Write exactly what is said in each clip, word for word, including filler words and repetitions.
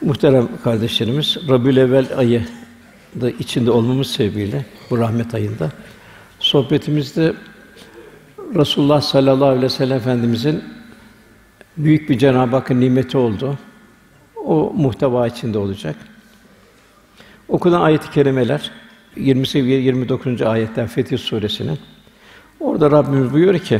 Muhterem kardeşlerimiz, Rabiülevvel ayı da içinde olmamız sebebiyle bu rahmet ayında sohbetimizde Resulullah sallallahu aleyhi ve sellem Efendimizin büyük bir Cenab-ı Hakk'ın nimeti olduğu o muhteva içinde olacak. Okunan ayet-i kerimeler yirmi ve yirmi dokuzuncu ayetler Fetih Suresi'nin. Orada Rabbimiz buyuruyor ki: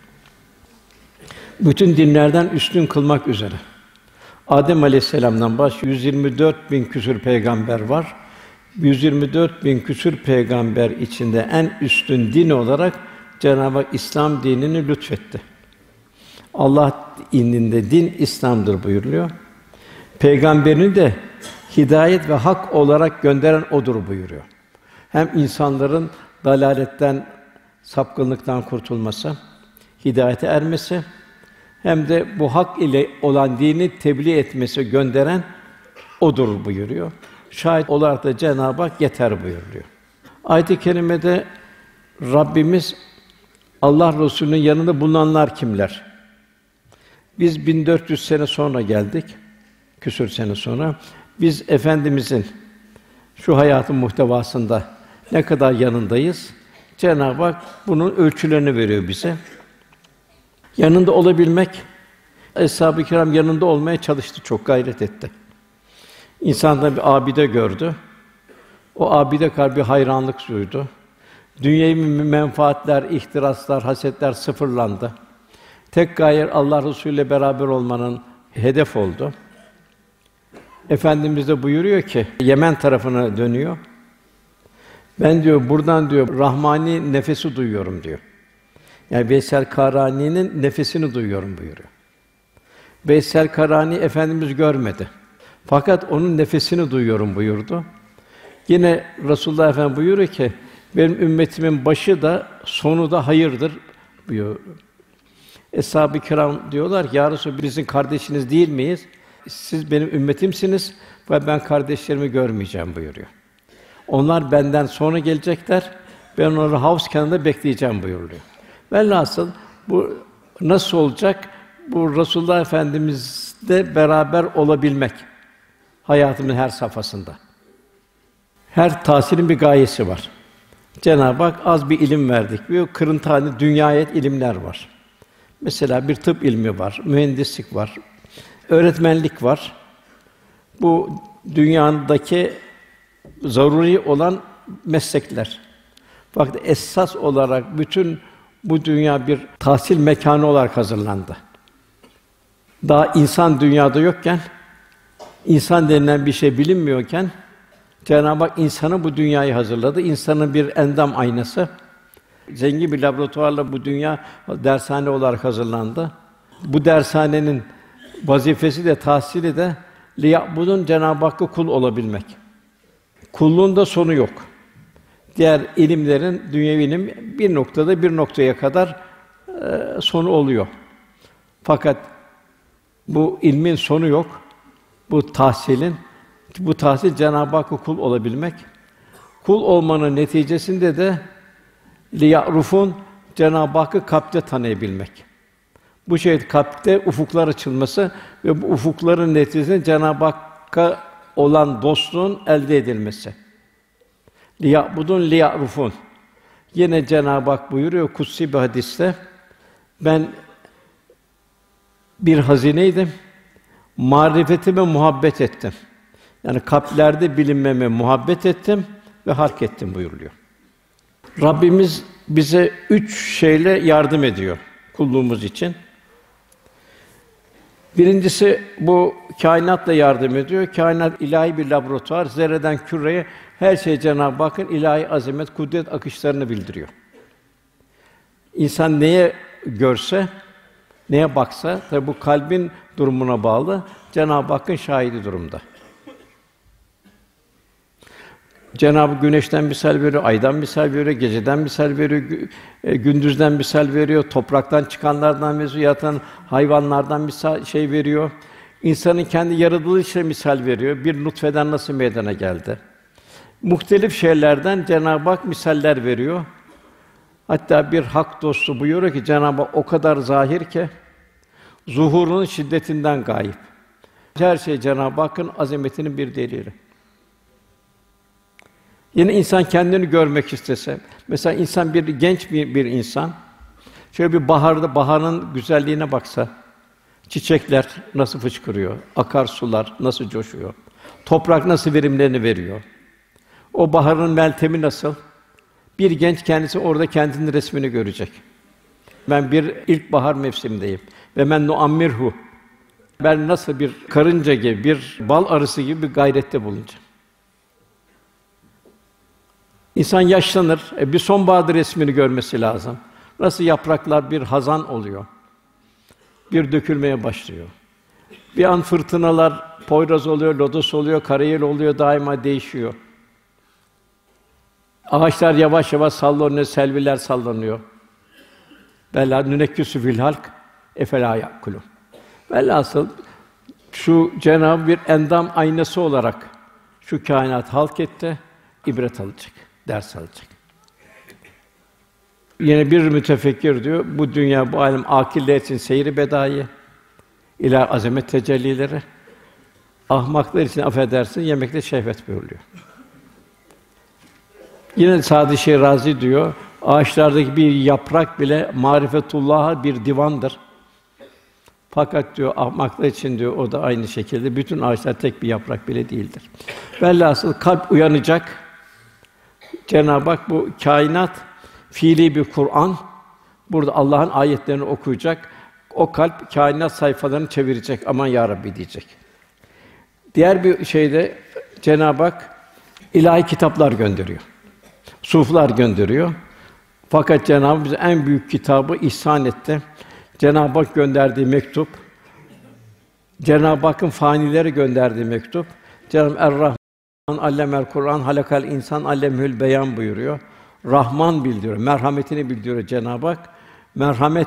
bütün dinlerden üstün kılmak üzere Adem Aleyhisselam'dan baş yüz yirmi dört bin küsur peygamber var. yüz yirmi dört bin küsur peygamber içinde en üstün din olarak Cenab-ı Hak İslam dinini lütfetti. Allah indinde din İslam'dır buyuruluyor. Peygamberini de hidayet ve hak olarak gönderen odur buyuruyor. Hem insanların dalaletten, sapkınlıktan kurtulması, hidayete ermesi, hem de bu hak ile olan dini tebliğ etmesi, gönderen odur buyuruyor. Şahit olarak da Cenab-ı Hak yeter buyuruyor. Ayet-i kerimede Rabbimiz Allah Resulü'nün yanında bulunanlar kimler? Biz bin dört yüz sene sonra geldik. Küsur sene sonra biz Efendimizin şu hayatın muhtevasında ne kadar yanındayız? Cenab-ı Hak bunun ölçülerini veriyor bize. Yanında olabilmek, Eshab-ı Kiram yanında olmaya çalıştı, çok gayret etti. İnsanlar bir abide gördü. O abide kalbi hayranlık duydu. Dünyevi menfaatler, ihtiraslar, hasetler sıfırlandı. Tek gaye Allah Resulü ile beraber olmanın hedef oldu. Efendimiz de buyuruyor ki Yemen tarafına dönüyor. Ben diyor buradan diyor Rahmani nefesi duyuyorum diyor. Yani Veysel Karani'nin nefesini duyuyorum buyuruyor. Veysel Karani Efendimiz görmedi. Fakat onun nefesini duyuyorum buyurdu. Yine Resulullah Efendimiz buyuruyor ki benim ümmetimin başı da sonu da hayırdır buyuruyor. Eshab-ı Kiram diyorlar ya Resulallah bizim kardeşiniz değil miyiz? Siz benim ümmetimsiniz ve ben kardeşlerimi görmeyeceğim buyuruyor. Onlar benden sonra gelecekler. Ben onları havuz kenarında bekleyeceğim buyuruyor. Velhasıl bu nasıl olacak? Bu Resulullah Efendimiz'le beraber olabilmek hayatımın her safhasında. Her tahsilin bir gayesi var. Cenab-ı Hak az bir ilim verdik diyor. Kırıntı dünyaya ait ilimler var. Mesela bir tıp ilmi var, mühendislik var, öğretmenlik var. Bu dünyadaki zaruri olan meslekler. Fakat esas olarak bütün bu dünya bir tahsil mekanı olarak hazırlandı. Daha insan dünyada yokken, insan denilen bir şey bilinmiyorken Cenab-ı Hak insanı bu dünyayı hazırladı. İnsanın bir endam aynası. Zengin bir laboratuvarla bu dünya dershane olarak hazırlandı. Bu dershanenin vazifesi de tahsili de liya'budun Cenab-ı Hakk'a kul olabilmek. Kulluğun da sonu yok. Diğer ilimlerin dünyevi ilim bir noktada bir noktaya kadar e, sonu oluyor. Fakat bu ilmin sonu yok. Bu tahsilin bu tahsil Cenab-ı Hakk'a kul olabilmek. Kul olmanın neticesinde de liya'rufun Cenab-ı Hakk'ı kalpte tanıyabilmek. Bu şey kalpte ufuklar açılması ve bu ufukların neticesinde Cenab-ı Hakk'a olan dostluğun elde edilmesi. Liya'budun liya'rufun. Yine Cenab-ı Hak buyuruyor kutsi bir hadiste ben bir hazineydim. Marifetime muhabbet ettim. Yani kalplerde bilinmeme muhabbet ettim ve hark ettim buyuruluyor. Rabbimiz bize üç şeyle yardım ediyor kulluğumuz için. Birincisi bu kainatla yardım ediyor. Kainat ilahi bir laboratuvar. Zerreden küreye her şey Cenab-ı Hakk'ın ilahi azamet, kudret akışlarını bildiriyor. İnsan neye görse, neye baksa, tabi bu kalbin durumuna bağlı. Cenab-ı Hakk'ın şahidi durumda. Cenab-ı Güneşten misal veriyor, aydan misal veriyor, geceden misal veriyor, gündüzden misal veriyor, topraktan çıkanlardan veriyor, yatan hayvanlardan misal şey veriyor. İnsanın kendi yaratılışıyla misal veriyor. Bir nutfeden nasıl meydana geldi? Muhtelif şeylerden Cenab-ı Hak misaller veriyor. Hatta bir hak dostu buyuruyor ki Cenab-ı Hak o kadar zahir ki zuhurunun şiddetinden gayip. Her şey Cenab-ı Hakk'ın azametinin bir delili. Yine insan kendini görmek istese, mesela insan bir genç bir, bir insan, şöyle bir baharda baharın güzelliğine baksa, çiçekler nasıl fışkırıyor, akarsular nasıl coşuyor, toprak nasıl verimlerini veriyor, o baharın meltemi nasıl? Bir genç kendisi orada kendinin resmini görecek. Ben bir ilkbahar mevsimindeyim ve ben nuammirhu. Ben nasıl bir karınca gibi, bir bal arısı gibi bir gayrette bulunacağım. İnsan yaşlanır, e bir sonbahar resmini görmesi lazım. Nasıl yapraklar bir hazan oluyor, bir dökülmeye başlıyor. Bir an fırtınalar Poyraz oluyor, lodos oluyor, karayel oluyor, daima değişiyor. Ağaçlar yavaş yavaş sallanıyor, selviler sallanıyor. Bela nünekküsü fil halk efela yakulun. Velhasıl şu Cenab-ı bir endam aynası olarak şu kainat halk etti, ibret alacak, ders alacak. Yine bir mütefekkir diyor, bu dünya, bu alem âkiller için seyri bedâi, ilâ azamet tecellileri, ahmaklar için affedersin yemekte şehvet buyuruyor. Yine Sâd-ı Şirazi diyor, ağaçlardaki bir yaprak bile marifetullah'a bir divandır. Fakat diyor ahmaklar için diyor o da aynı şekilde bütün ağaçlar tek bir yaprak bile değildir. Velhasıl kalp uyanacak. Cenab-ı Hak bu kainat fiili bir Kur'an. Burada Allah'ın ayetlerini okuyacak. O kalp kainat sayfalarını çevirecek. Aman ya Rabbi diyecek. Diğer bir şeyde Cenab-ı Hak ilahi kitaplar gönderiyor. Suflar gönderiyor. Fakat Cenab-ı Hak bize en büyük kitabı ihsan etti. Cenab-ı Hak gönderdiği mektup, Cenab-ı Hakk'ın fanilere gönderdiği mektup, Cenab-ı Er-Rahman allemel Kur'an halakal insan allemül beyan buyuruyor. Rahman bildiriyor, merhametini bildiriyor Cenab-ı Hak. Merhamet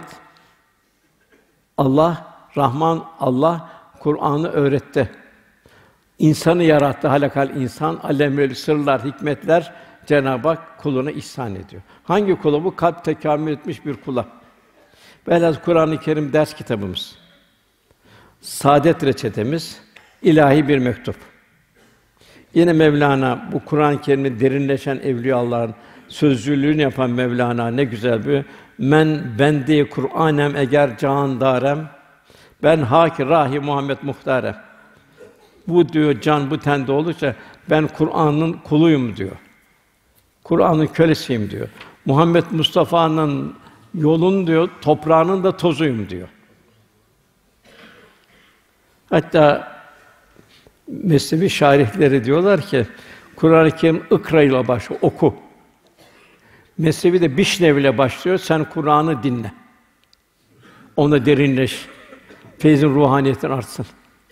Allah, Rahman Allah Kur'an'ı öğretti. İnsanı yarattı, halakal insan allemül sırlar, hikmetler Cenab-ı Hak kuluna ihsan ediyor. Hangi kula bu? Kalp tekamül etmiş bir kula. Velhâsıl Kur'an-ı Kerim ders kitabımız, saadet reçetemiz, ilahi bir mektup. Yine Mevlana bu Kur'an-ı Kerim'de derinleşen evliyaullah'ın sözcülüğünü yapan Mevlana ne güzel bir men bendi Kur'anem eger can darem ben haki rahi Muhammed muhtarem. Bu diyor can bu tende olursa ben Kur'an'ın kuluyum diyor. Kur'an'ın kölesiyim diyor. Muhammed Mustafa'nın yolun diyor, toprağının da tozuyum diyor. Hatta Mesnevi şarihleri diyorlar ki Kur'an-ı Kerim ikra ile başlıyor, oku. Mesnevi de bişnev ile başlıyor. Sen Kur'an'ı dinle. Ona derinleş. Feyzin ruhaniyetin artsın.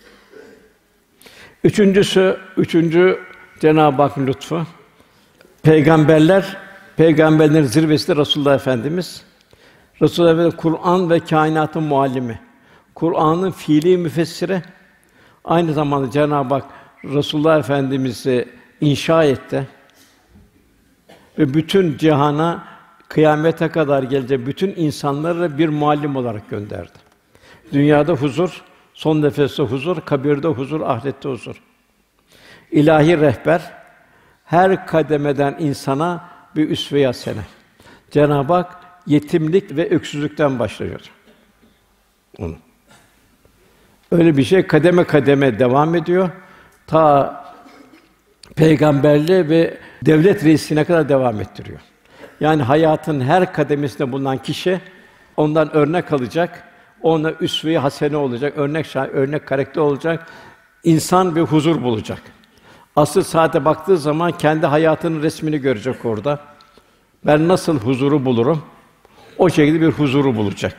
Üçüncüsü, üçüncü Cenab-ı Hakk'ın lütfu. Peygamberler, peygamberlerin zirvesi de Resulullah Efendimiz. Resulullah Efendimiz Kur'an ve kainatın muallimi. Kur'an'ın fiili müfessiri. Aynı zamanda Cenab-ı Hak Resulullah Efendimiz'i inşa etti. Ve bütün cihana kıyamete kadar gelecek bütün insanlara bir muallim olarak gönderdi. Dünyada huzur, son nefeste huzur, kabirde huzur, ahirette huzur. İlahi rehber her kademeden insana bir üsve-i hasene. Cenab-ı Hak yetimlik ve öksüzlükten başlıyor onu. Öyle bir şey kademe kademe devam ediyor. Ta peygamberliğe ve devlet reisine kadar devam ettiriyor. Yani hayatın her kademesinde bulunan kişi ondan örnek alacak, ona üsve-i hasene olacak, örnek şah, örnek karakter olacak, insan bir huzur bulacak. Asıl saate baktığı zaman kendi hayatının resmini görecek orada. Ben nasıl huzuru bulurum? O şekilde bir huzuru bulacak.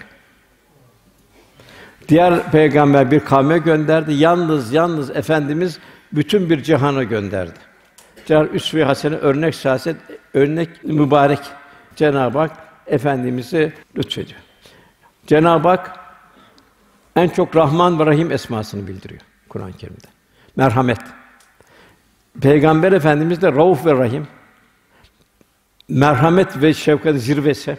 Diğer peygamber bir kavme gönderdi. Yalnız yalnız Efendimiz bütün bir cihana gönderdi. Cenab-ı üsve-i hasene, örnek şahsiyet, örnek mübarek Cenab-ı Hak Efendimiz'i lütfediyor. Cenab-ı Hak en çok Rahman ve Rahim esmasını bildiriyor Kur'an-ı Kerim'de. Merhamet. Peygamber Efendimiz de Rauf ve Rahim. Merhamet ve şefkat zirvesi.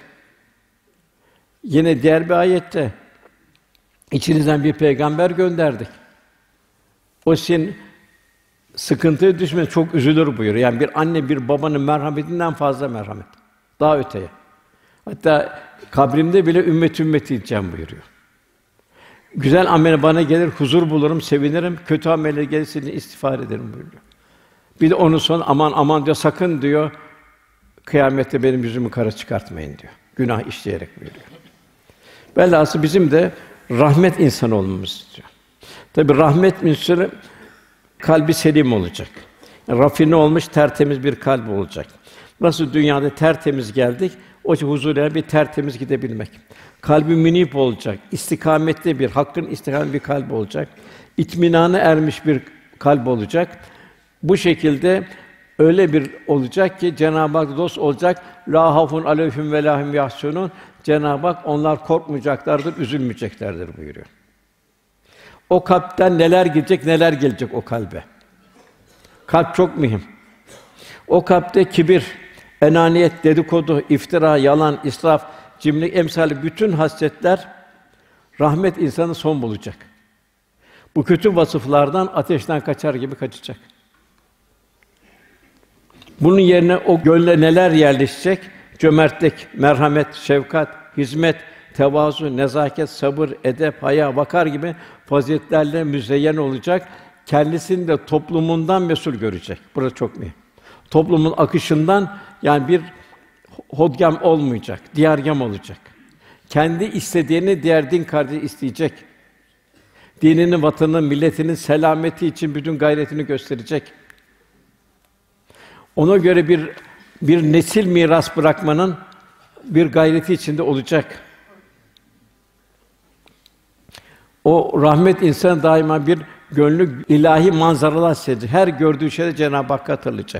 Yine diğer bir ayette içinizden bir peygamber gönderdik. O senin sıkıntıya düşmene çok üzülür buyuruyor. Yani bir anne bir babanın merhametinden fazla merhamet. Daha öteye. Hatta kabrimde bile ümmet ümmeti diyeceğim buyuruyor. Güzel amel bana gelir, huzur bulurum, sevinirim. Kötü ameller gelirse istiğfar ederim buyuruyor. Bir de onun son aman aman diyor, sakın diyor, kıyamette benim yüzümü kara çıkartmayın diyor. Günah işleyerek buyuruyor. Velhâsıl bizim de rahmet insanı olmamızı istiyor. Tabii rahmet insanı kalbi selim olacak. Yani rafine olmuş, tertemiz bir kalp olacak. Nasıl dünyada tertemiz geldik, o huzurla bir tertemiz gidebilmek. Kalbi münip olacak, istikametli bir, hakkın istikametli bir kalp olacak. İtminana ermiş bir kalp olacak. Bu şekilde öyle bir olacak ki Cenab-ı Hak dost olacak. La hafun aleyhim ve la hum yahsunun. Cenab-ı Hak onlar korkmayacaklardır, üzülmeyeceklerdir buyuruyor. O kalpten neler gidecek, neler gelecek o kalbe. Kalp çok mühim. O kalpte kibir, enaniyet, dedikodu, iftira, yalan, israf, cimrilik emsali bütün hasletler rahmet insanı son bulacak. Bu kötü vasıflardan ateşten kaçar gibi kaçacak. Bunun yerine o gönle neler yerleşecek? Cömertlik, merhamet, şefkat, hizmet, tevazu, nezaket, sabır, edep, haya, vakar gibi faziletlerle müzeyyen olacak. Kendisini de toplumundan mesul görecek. Burası çok mühim. Toplumun akışından yani bir hodgam olmayacak, diyargâm olacak. Kendi istediğini diğer din kardeşi isteyecek. Dininin, vatanının, milletinin selameti için bütün gayretini gösterecek. Ona göre bir bir nesil miras bırakmanın bir gayreti içinde olacak. O rahmet insanı daima bir gönlü ilahi manzaralar seyredecek. Her gördüğü şeyde Cenab-ı Hakk'ı hatırlayacak.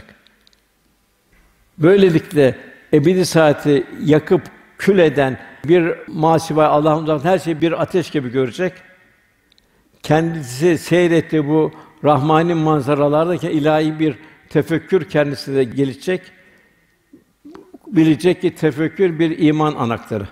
Böylelikle ebedi saati yakıp kül eden bir masiva Allah'ın her şeyi bir ateş gibi görecek. Kendisi seyrettiği bu rahmani manzaralardaki ilahi bir tefekkür kendisine gelecek. Bilecek ki tefekkür bir iman anahtarı.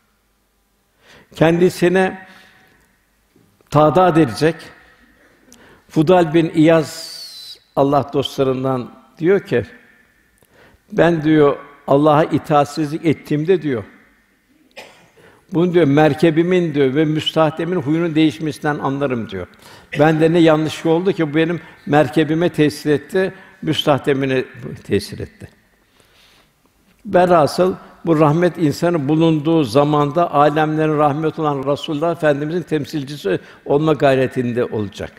Kendisine taadat edecek. Fudal bin İyaz Allah dostlarından diyor ki ben diyor Allah'a itaatsizlik ettiğimde diyor bunu diyor merkebimin diyor ve müstahdemin huyunun değişmesinden anlarım diyor. Bende ne yanlış oldu ki bu benim merkebime tesir etti, müstahdemine tesir etti. Velhasıl bu rahmet insanı bulunduğu zamanda âlemlerin rahmeti olan Resulullah Efendimizin temsilcisi olma gayretinde olacak.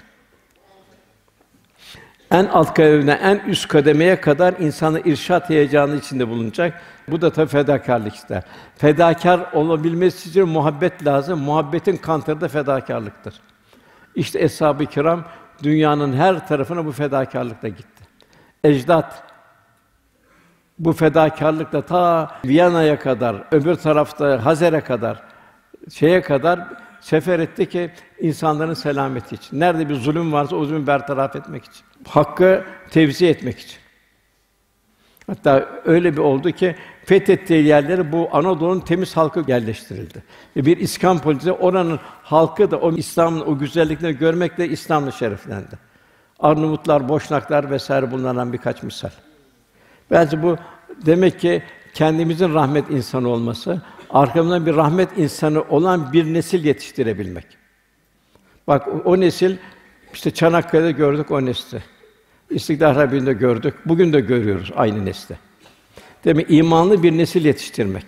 En alt kademeden en üst kademeye kadar insanı irşad heyecanı içinde bulunacak. Bu da tabii fedakârlık ister. Fedakâr olabilmesi için muhabbet lazım. Muhabbetin kantarı da fedakârlıktır. İşte eshab-ı kiram dünyanın her tarafına bu fedakârlıkla gitti. Ecdat bu fedakârlıkla ta Viyana'ya kadar, öbür tarafta Hazer'e kadar, şeye kadar sefer etti ki insanların selameti için. Nerede bir zulüm varsa o zulmü bertaraf etmek için. Hakkı tevzi etmek için. Hatta öyle bir oldu ki fethettiği yerlere bu Anadolu'nun temiz halkı yerleştirildi. Ve bir İskan politikası oranın halkı da o İslam'ın o güzelliklerini görmekle İslam'la şereflendi. Arnavutlar, Boşnaklar vesaire bunlardan birkaç misal. Bence bu demek ki kendimizin rahmet insanı olması, arkamızdan bir rahmet insanı olan bir nesil yetiştirebilmek. Bak o, o nesil işte Çanakkale'de gördük o nesli. İstiklal Harbi'nde gördük. Bugün de görüyoruz aynı nesli. Demek imanlı bir nesil yetiştirmek.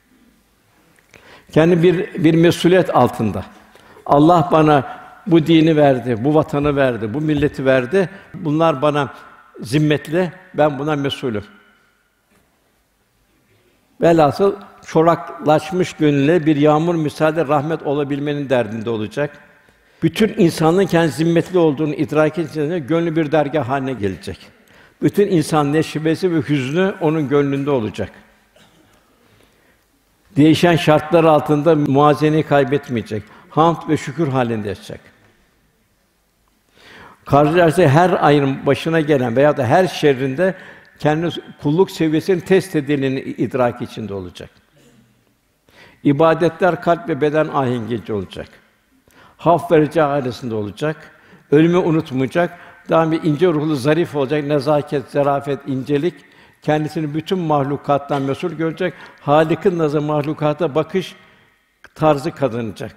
Kendi bir bir mesuliyet altında. Allah bana bu dini verdi, bu vatanı verdi, bu milleti verdi. Bunlar bana zimmetli, ben buna mesulüm. Velhasıl çoraklaşmış gönülle bir yağmur misali rahmet olabilmenin derdinde olacak. Bütün insanlığın kendi zimmetli olduğunu idrak edince gönlü bir dergâh haline gelecek. Bütün insan neşvesi ve hüznü onun gönlünde olacak. Değişen şartlar altında muvazeneyi kaybetmeyecek. Hamd ve şükür halinde yaşayacak. Karşılaştığı her ayrım başına gelen veya da her şerrinde kendi kulluk seviyesinin test edildiğini idrak içinde olacak. İbadetler kalp ve beden ahengici olacak. Haf ve reca arasında olacak. ölümü unutmayacak, daimi ince ruhlu, zarif olacak, nezaket, zarafet, incelik, kendisini bütün mahlukattan mesul görecek, Hâlik'in nazarı mahlukata bakış tarzı kazanacak.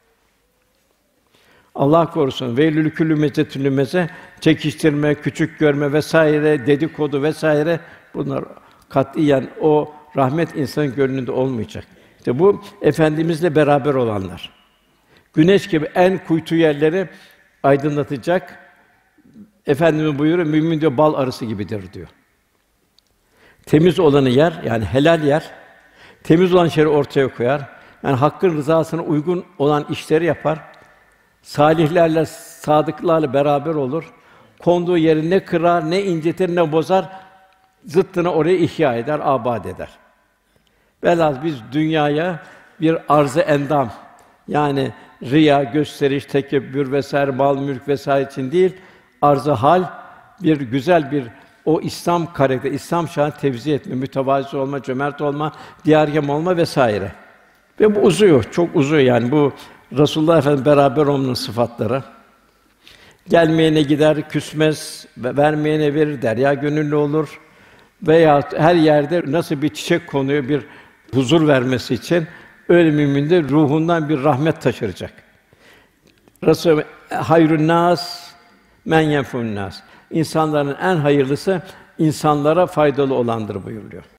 Allah korusun, veylül küllü mezetün lümeze, çekiştirme, küçük görme vesaire, dedikodu vesaire, bunlar katiyen o rahmet insanın gönlünde olmayacak. İşte bu Efendimizle beraber olanlar. Güneş gibi en kuytu yerleri aydınlatacak. Efendimiz buyuruyor, mümin diyor bal arısı gibidir diyor. Temiz olanı yer, yani helal yer. Temiz olan şeyleri ortaya koyar. Yani hakkın rızasına uygun olan işleri yapar. Salihlerle, sadıklarla beraber olur. Konduğu yeri ne kırar, ne incitir, ne bozar. Zıttına orayı ihya eder, âbâd eder. Velhâsıl biz dünyaya bir arz-ı endam, yani riya, gösteriş, tekebbür vesaire, mal, mülk vesaire için değil, arz-ı hal, bir güzel bir o İslam karakteri, İslam şanı tevzi etme, mütevazi olma, cömert olma, diyargâm olma vesaire. Ve bu uzuyor, çok uzuyor yani bu Resulullah Efendimiz beraber olmanın sıfatları. Gelmeyene gider, küsmez, vermeyene verir, derya gönüllü olur. Veya her yerde nasıl bir çiçek konuyor bir huzur vermesi için öyle mümin de ruhundan bir rahmet taşıracak. Resul hayrun nas men yenfun nas. İnsanların en hayırlısı insanlara faydalı olandır buyuruluyor.